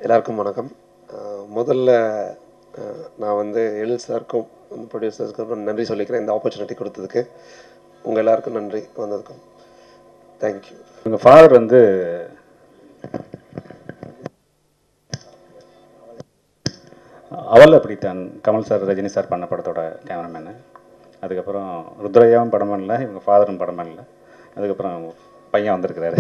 எல்லாருக்கும் வணக்கம். முதல்ல நான் வந்து எழில் சாருக்கும் ப்ரொடியூசர்ஸ்க்கும் நன்றி சொல்லிக்கிறேன். இந்த ஆப்பர்ச்சுனிட்டி கொடுத்ததுக்கு உங்கள் எல்லாருக்கும் நன்றி வந்ததுக்கும். தேங்க்யூ. எங்கள் ஃபாதர் வந்து அவள் அப்படித்தான் கமல் சார் ரஜினி சார் பண்ண படத்தோட கேமராமேனு. அதுக்கப்புறம் ருத்ரையாவும் படம் பண்ணல, இவங்க ஃபாதரும் படம் பண்ணல. அதுக்கப்புறம் பையன் வந்திருக்கிறாரு.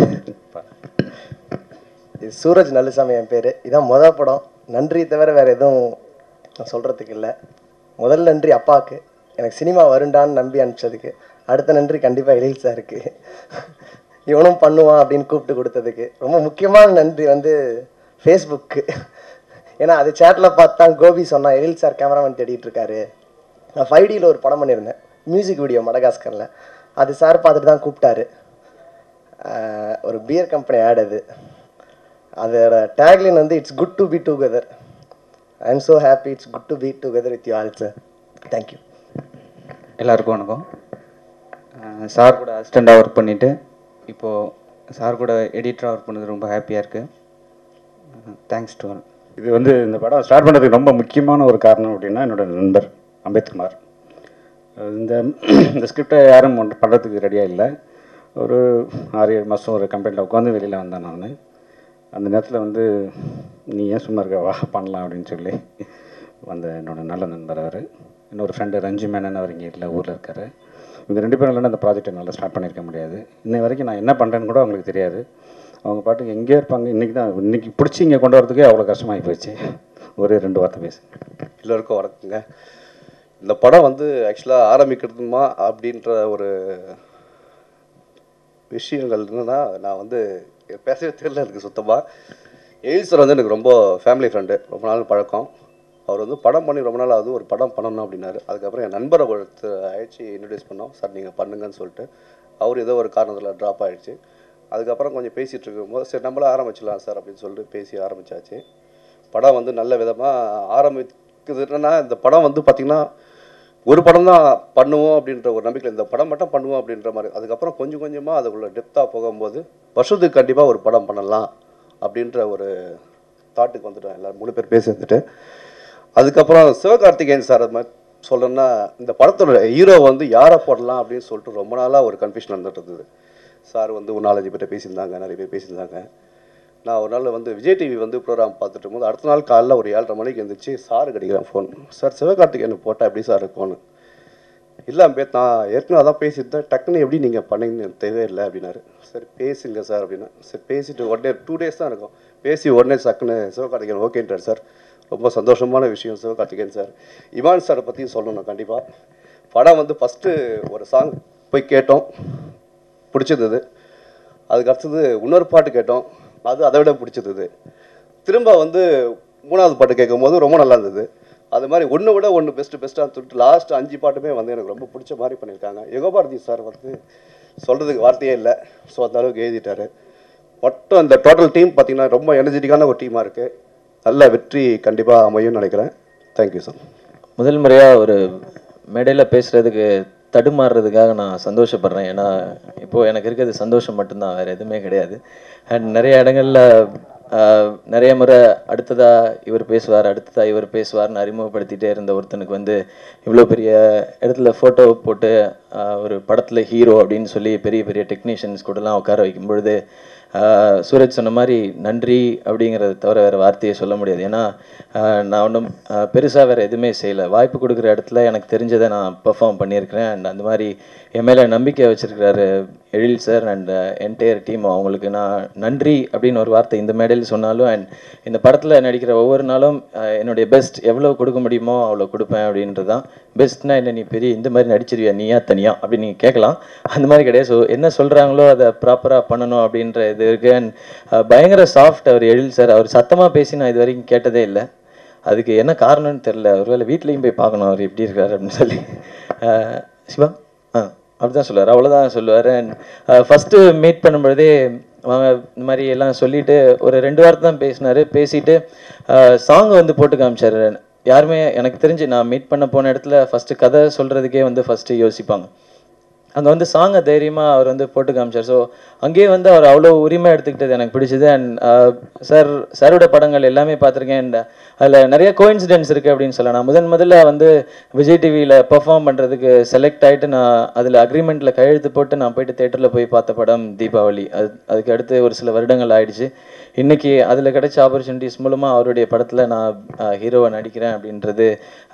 சூரஜ் நல்லசாமி என் பேர். இதான் மொதல் படம். நன்றி தவிர வேறு எதுவும் நான் சொல்கிறதுக்கு இல்லை. முதல் நன்றி அப்பாவுக்கு, எனக்கு சினிமா வருண்டான்னு நம்பி அனுப்பிச்சதுக்கு. அடுத்த நன்றி கண்டிப்பாக எழில் சாருக்கு, இவனும் பண்ணுவான் அப்படின்னு கூப்பிட்டு கொடுத்ததுக்கு. ரொம்ப முக்கியமான நன்றி வந்து ஃபேஸ்புக்கு. ஏன்னா அது சேட்டில் பார்த்து தான் கோபி சொன்னான் எழில் சார் கேமராமேன் தேடிட்டு இருக்காரு. நான் 5Dயில் ஒரு படம் பண்ணியிருந்தேன், மியூசிக் வீடியோ மடகாஸ்கரில். அது சார் பார்த்துட்டு தான் கூப்பிட்டாரு. ஒரு பியர் கம்பெனி ஆட் அது. அதோட டேக்லைன் வந்து it's good to be together. I am so happy, it's good to be together with you all sir. Thank you. எல்லாருக்கும் வணக்கம். சார் கூட அசிஸ்டண்ட்டாக ஒர்க் பண்ணிவிட்டு இப்போது சார் கூட எடிட்டராக ஒர்க் பண்ணது ரொம்ப ஹாப்பியாக இருக்குது. Thanks to all. இது வந்து இந்த படம் ஸ்டார்ட் பண்ணுறதுக்கு ரொம்ப முக்கியமான ஒரு காரணம் அப்படின்னா என்னோட நண்பர் அம்பேத்குமார். இந்த ஸ்கிரிப்டை யாரும் பண்ணுறதுக்கு ரெடியாக இல்லை. ஒரு 6-7 மாதம் ஒரு கம்பெனியில் உட்காந்து வெளியில் வந்தேன் நான். அந்த நேரத்தில் வந்து நீ ஏன் சும்மா இருக்க, வா பண்ணலாம் அப்படின்னு சொல்லி வந்த என்னோட நல்ல நண்பர் அவர். இன்னொரு ஃப்ரெண்டு ரஞ்சி மேனன், அவர் இங்கே இல்லை, ஊரில் இருக்கார். இவங்க 2 பேரும் இல்லைன்னா அந்த ப்ராஜெக்டை நல்லா ஸ்டார்ட் பண்ணியிருக்க முடியாது. இன்னை வரைக்கும் நான் என்ன பண்ணுறேன்னு கூட அவங்களுக்கு தெரியாது. அவங்க பாட்டுக்கு எங்கேயே இருப்பாங்க. இன்றைக்கி பிடிச்சி இங்கே கொண்டு வரதுக்கே அவ்வளோ கஷ்டமாகி போச்சு. ஒரே 2 வார்த்தை பேசு. எல்லோருக்கும் வணக்கங்க. இந்த படம் வந்து ஆக்சுவலாக ஆரம்பிக்கிறதுமா அப்படின்ற ஒரு விஷயங்கள் என்னென்னா, நான் வந்து பேசவே தெரியல எனக்கு சுத்தமாக. எழில் சார் வந்து எனக்கு ரொம்ப ஃபேமிலி ஃப்ரெண்டு, ரொம்ப நாள் பழக்கம். அவர் வந்து படம் பண்ணி ரொம்ப நாள் ஆகுது, ஒரு படம் பண்ணணும் அப்படின்னாரு. அதுக்கப்புறம் என் நண்பரை ஒருத்தர் ஆயிடுச்சு இன்ட்ரடியூஸ் பண்ணோம். சார் நீங்கள் பண்ணுங்கன்னு சொல்லிட்டு அவர் ஏதோ ஒரு காரணத்தில் ட்ராப் ஆகிடுச்சு. அதுக்கப்புறம் கொஞ்சம் பேசிகிட்டு இருக்கும்போது சரி நம்மளே ஆரம்பிச்சிடலாம் சார் அப்படின்னு சொல்லிட்டு பேசி ஆரம்பித்தாச்சு. படம் வந்து நல்ல விதமாக ஆரம்பிக்குதுன்னா, இந்த படம் வந்து பார்த்திங்கன்னா ஒரு படம் தான் பண்ணுவோம் அப்படின்ற ஒரு நம்பிக்கையில் இந்த படம் மட்டும் பண்ணுவோம் அப்படின்ற மாதிரி. அதுக்கப்புறம் கொஞ்சம் கொஞ்சமாக அதுக்குள்ளே டெப்த்தாக போகும்போது வருஷத்துக்கு கண்டிப்பாக ஒரு படம் பண்ணலாம் அப்படின்ற ஒரு தாட்டுக்கு வந்துட்டோம் எல்லோரும் 3 பேர் பேசி வந்துட்டு. அதுக்கப்புறம் சிவகார்த்திகேயன் சார் அது மாதிரி சொல்லணும்னா, இந்த படத்தோட ஹீரோ வந்து யாரை போடலாம் அப்படின்னு சொல்லிட்டு ரொம்ப நாளாக ஒரு கன்ஃபியூஷன் நடந்துட்டு இருந்தது. சார் வந்து ஒரு 4-5 பேர்கிட்ட பேசியிருந்தாங்க, நிறைய பேர் பேசியிருந்தாங்க. நான் ஒரு நாள் வந்து விஜய் டிவி வந்து ப்ரோக்ராம் பார்த்துட்டு இருக்கும்போது அடுத்த நாள் காலையில் ஒரு 7:30 மணிக்கு எழுந்திரிச்சு சார் கிடைக்கிறேன் ஃபோன். சார் சிவகார்த்திகேயன் போட்டால் எப்படி சார் இருக்கும்னு. இல்லை அம்பேத், நான் ஏற்கனவே அதான் பேசியிருந்தேன், டக்குன்னு எப்படி நீங்கள் பண்ணீங்கன்னு எனக்கு தேவையே இல்லை அப்படின்னாரு. சரி பேசுங்க சார் அப்படின்னா. சரி பேசிட்டு உடனே 2 டேஸ் தான் இருக்கும். பேசி உடனே சக்குன்னு சிவகார்த்திகேயன் ஓகேன்றார் சார். ரொம்ப சந்தோஷமான விஷயம் சிவகார்த்திகேயன் சார். இமான் சாரை பற்றியும் சொல்லணும் கண்டிப்பாக. படம் வந்து ஃபஸ்ட்டு ஒரு சாங் போய் கேட்டோம், பிடிச்சிருந்தது. அதுக்கு அடுத்தது இன்னொரு பாட்டு கேட்டோம், அது அதை விட பிடிச்சிருந்தது. திரும்ப வந்து 3வது பாட்டு கேட்கும் போது ரொம்ப நல்லா இருந்தது. அது மாதிரி ஒன்று விட ஒன்று பெஸ்ட்டாக சொல்லிட்டு லாஸ்ட் 5 பாட்டுமே வந்து எனக்கு ரொம்ப பிடிச்ச மாதிரி பண்ணியிருக்காங்க. யுகபாரதி சார் வந்து சொல்கிறதுக்கு வார்த்தையே இல்லை. ஸோ அந்த அளவுக்கு எழுதிட்டார். மொத்தம் இந்த டோட்டல் டீம் பார்த்திங்கன்னா ரொம்ப எனர்ஜெட்டிக்கான ஒரு டீமாக இருக்குது. நல்ல வெற்றி கண்டிப்பாக அமையும்னு நினைக்கிறேன். Thank you sir. முதல் முறையாக ஒரு மேடையில் பேசுகிறதுக்கு தடுமாறுறதுக்காக நான் சந்தோஷப்படுறேன். ஏன்னா இப்போது எனக்கு இருக்கிறது சந்தோஷம் மட்டும்தான், வேறு எதுவுமே கிடையாது. அண்ட் நிறைய இடங்களில் நிறைய முறை அடுத்ததாக இவர் பேசுவார்னு அறிமுகப்படுத்திகிட்டே இருந்த ஒருத்தனுக்கு வந்து இவ்வளோ பெரிய இடத்துல ஃபோட்டோ போட்டு ஒரு படத்தில் ஹீரோ அப்படின்னு சொல்லி பெரிய பெரிய டெக்னீஷியன்ஸ் கூடலாம் உட்கார வைக்கும் பொழுது சூரஜ் சொன்ன மாதிரி நன்றி அப்படிங்கிறத தவிர வேறு வார்த்தையை சொல்ல முடியாது. ஏன்னா நான் ஒன்றும் பெருசாக வேறு எதுவுமே செய்யலை. வாய்ப்பு கொடுக்குற இடத்துல எனக்கு தெரிஞ்சதை நான் பெர்ஃபார்ம் பண்ணியிருக்கிறேன். அண்ட் அந்த மாதிரி என் மேலே நம்பிக்கை வச்சுருக்கிறாரு Ezhil sir and entire team. அவங்களுக்கு நான் நன்றி அப்படின்னு ஒரு வார்த்தை இந்த மேடையில் சொன்னாலும், அண்ட் இந்த படத்தில் நடிக்கிற ஒவ்வொரு நாளும் என்னுடைய பெஸ்ட் எவ்வளோ கொடுக்க முடியுமோ அவ்வளோ கொடுப்பேன் அப்படின்றது தான். பெஸ்ட்னா என்ன, நீ பெரிய இந்த மாதிரி நடிச்சிருவியா நீயா தனியா அப்படின்னு நீங்கள் கேட்கலாம். அந்த மாதிரி கிடையாது. ஸோ என்ன சொல்கிறாங்களோ அதை ப்ராப்பராக பண்ணணும் அப்படின்ற இது இருக்குது. அண்ட் பயங்கர சாஃப்ட் அவர் எழில் சார். அவர் சத்தமாக பேசி நான் இது வரைக்கும் கேட்டதே இல்லை. அதுக்கு என்ன காரணம்னு தெரில. ஒருவேளை வீட்லேயும் போய் பார்க்கணும் அவர் எப்படி இருக்காரு அப்படின்னு சொல்லி. சிவா அப்படி தான் சொல்லுவார், அவ்வளோதான் சொல்லுவார். அண்ட் ஃபஸ்ட்டு மீட் பண்ணும்பொழுதே அவங்க இந்த மாதிரி எல்லாம் சொல்லிவிட்டு ஒரு 2 வாரத்தை தான் பேசினார். பேசிவிட்டு சாங்கை வந்து போட்டு காமிச்சார். யாருமே எனக்கு தெரிஞ்சு நான் மீட் பண்ண போன இடத்துல ஃபஸ்ட்டு கதை சொல்கிறதுக்கே வந்து ஃபஸ்ட்டு யோசிப்பாங்க. அங்கே வந்து சாங்கை தைரியமாக அவர் வந்து போட்டு காமிச்சார். ஸோ அங்கேயே வந்து அவர் அவ்வளோ உரிமை எடுத்துக்கிட்டது எனக்கு பிடிச்சது. அண்ட் சாரோட படங்கள் எல்லாமே பார்த்துருக்கேன். அண்ட் அதில் நிறைய கோயின்சிடென்ஸ் இருக்குது அப்படின்னு சொல்லலாம். நான் முதல்ல வந்து விஜய் டிவியில் பெர்ஃபார்ம் பண்ணுறதுக்கு செலக்ட் ஆகிட்டு நான் அதில் அக்ரிமெண்ட்டில் கையெழுத்து போட்டு நான் போயிட்டு தேட்டரில் போய் பார்த்த படம் தீபாவளி. அதுக்கு அடுத்து ஒரு சில வருடங்கள் ஆயிடுச்சு. இன்றைக்கி அதில் கிடைச்ச ஆப்பர்ச்சுனிட்டிஸ் மூலமாக அவருடைய படத்தில் நான் ஹீரோவை நடிக்கிறேன் அப்படின்றது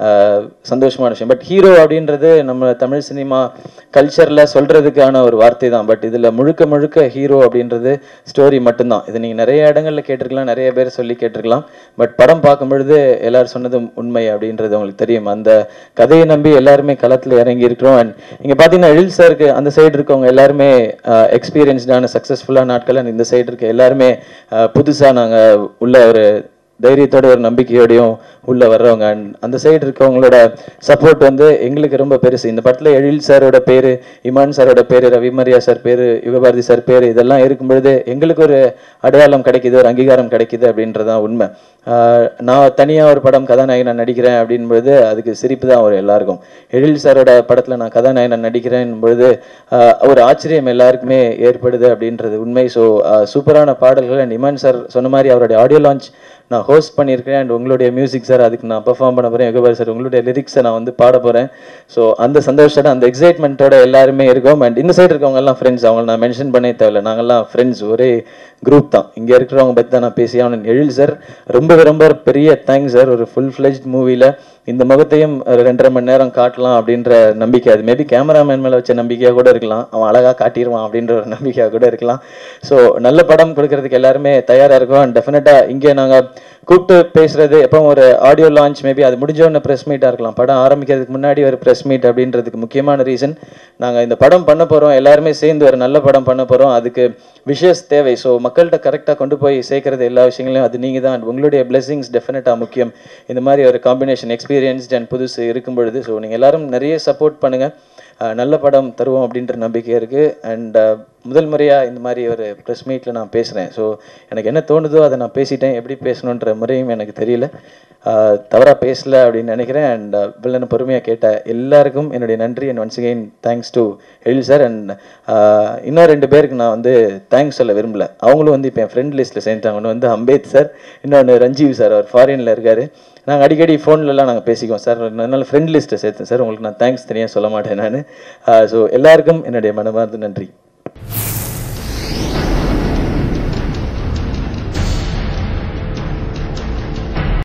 சந்தோஷமான விஷயம். பட் ஹீரோ அப்படின்றது நம்ம தமிழ் சினிமா கல்ச்சரில் சொல்கிறதுக்கான ஒரு வார்த்தை தான். பட் இதில் முழுக்க முழுக்க ஹீரோ அப்படின்றது ஸ்டோரி மட்டும்தான். இது நீங்கள் நிறைய இடங்களில் கேட்டிருக்கலாம், நிறைய பேர் சொல்லி கேட்டிருக்கலாம். பட் படம் பார்க்கும் பொழுது எல்லாரும் சொன்னதும் உண்மை அப்படின்றது உங்களுக்கு தெரியும். அந்த கதையை நம்பி எல்லாருமே களத்தில் இறங்கி இருக்கிறோம். அண்ட் இங்கே பார்த்தீங்கன்னா எழில் சாருக்கு அந்த சைடு இருக்கவங்க எல்லாருமே எக்ஸ்பீரியன்ஸ்டான சக்ஸஸ்ஃபுல்லான நாட்கள். அண்ட் இந்த சைடு இருக்க எல்லாருமே புதுசாக நாங்கள் உள்ள ஒரு தைரியத்தோட ஒரு நம்பிக்கையோடையும் உள்ளே வர்றவங்க. அண்ட் அந்த சைடு இருக்கவங்களோட சப்போர்ட் வந்து எங்களுக்கு ரொம்ப பெருசு. இந்த படத்தில் எழில் சாரோட பேர், இமான் சாரோட பேர், ரவிமரியா சார் பேர், யுகபாரதி சார் பேர், இதெல்லாம் இருக்கும்பொழுது எங்களுக்கு ஒரு அடையாளம் கிடைக்கிது, ஒரு அங்கீகாரம் கிடைக்கிது அப்படின்றதான் உண்மை. நான் தனியாக ஒரு படம் கதாநாயகன் நடிக்கிறேன் அப்படின்பொழுது அதுக்கு சிரிப்பு தான் வரும் எல்லாருக்கும். எழில் சாரோட படத்தில் நான் கதாநாயகன் நடிக்கிறேன் பொழுது ஒரு ஆச்சரியம் எல்லாருக்குமே ஏற்படுது அப்படின்றது உண்மை. ஸோ சூப்பரான பாடல்கள். அண்ட் இமான் சார் சொன்ன மாதிரி அவருடைய ஆடியோ லான்ச் நான் ஹோஸ்ட் பண்ணியிருக்கிறேன். அண்ட் உங்களுடைய மியூசிக் சார் அதுக்கு நான் பெர்ஃபார்ம் பண்ண போகிறேன். யுகபாரதி சார் உங்களுடைய லிரிக்ஸை நான் வந்து பாட போகிறேன். ஸோ அந்த சந்தோஷத்தோட அந்த எக்ஸைட்மெண்ட்டோட எல்லாருமே இருக்கோம். அண்ட் இந்த சைடு இருக்கவங்க எல்லாம் ஃப்ரெண்ட்ஸ். அவங்களை நான் மென்ஷன் பண்ணே தேவையில்லை, நாங்கள்லாம் ஃப்ரெண்ட்ஸ், ஒரே குரூப் தான். இங்கே இருக்கிறவங்க பற்றி தான் நான் பேசி ஆகணும். எழில் சார் ரொம்ப ரொம்ப பெரிய தேங்க்ஸ் சார். ஒரு ஃபுல் ஃப்ளெஜ்ட் மூவியில் இந்த முகத்தையும் 2.5 மணி நேரம் காட்டலாம் அப்படின்ற நம்பிக்கை, அது மேபி கேமராமேன் மேலே வச்ச நம்பிக்கையாக கூட இருக்கலாம், அவன் அழகாக காட்டிடுவான் அப்படின்ற ஒரு நம்பிக்கையாக கூட இருக்கலாம். ஸோ நல்ல படம் கொடுக்கறதுக்கு எல்லாருமே தயாராக இருக்கும். அண்ட் டெஃபினட்டாக இங்கே நாங்கள் கூப்பிட்டு பேசுகிறது எப்போ ஒரு ஆடியோ லான்ச் மேபி அது முடிஞ்சோன்னு ப்ரெஸ் மீட்டாக இருக்கலாம். படம் ஆரம்பிக்கிறதுக்கு முன்னாடி ஒரு ப்ரெஸ் மீட் அப்படின்றதுக்கு முக்கியமான ரீசன், நாங்கள் இந்த படம் பண்ண போகிறோம், எல்லாருமே சேர்ந்து ஒரு நல்ல படம் பண்ண போகிறோம், அதுக்கு விஷஸ் தேவை. ஸோ மக்கள்கிட்ட கரெக்டாக கொண்டு போய் சேர்க்கறது எல்லா விஷயங்களையும் அது நீங்கள் தான். உங்களுடைய பிளெஸிங்ஸ் டெஃபினட்டாக முக்கியம். இந்த மாதிரி ஒரு காம்பினேஷன் எக்ஸ்பீரியன்ஸ்ட் அண்ட் புதுசு இருக்கும் பொழுது. ஸோ நீங்கள் எல்லாரும் நிறைய சப்போர்ட் பண்ணுங்கள், நல்ல படம் தருவோம் அப்படின்ற நம்பிக்கை இருக்குது. அண்ட் முதல் முறையாக இந்த மாதிரி ஒரு ப்ரெஸ் மீட்டில் நான் பேசுகிறேன். ஸோ எனக்கு என்ன தோணுதோ அதை நான் பேசிட்டேன். எப்படி பேசணுன்ற முறையும் எனக்கு தெரியல, தவறாக பேசலை அப்படின்னு நினைக்கிறேன். அண்ட் வில்லனை பொறுமையாக கேட்ட எல்லாருக்கும் என்னுடைய நன்றி. And once again thanks to Ezhil sir. And இன்னும் 2 பேருக்கு நான் வந்து தேங்க்ஸ் சொல்ல விரும்பல, அவங்களும் வந்து இப்போ என் ஃப்ரெண்ட் லிஸ்ட்டில் சேர்ந்துட்டாங்க. ஒன்று வந்து அம்பேத் சார், இன்னொன்று ரஞ்சீவ் சார், அவர் ஃபாரினில் இருக்கார். நாங்கள் அடிக்கடி ஃபோன்லலாம் நாங்கள் பேசிக்குவோம் சார், அதனால் ஃப்ரெண்ட் லிஸ்ட்டை சேர்த்தேன் சார். உங்களுக்கு நான் தேங்க்ஸ் தனியாக சொல்ல மாட்டேன் நான். ஸோ எல்லாருக்கும் என்னுடைய மனமார்ந்த நன்றி.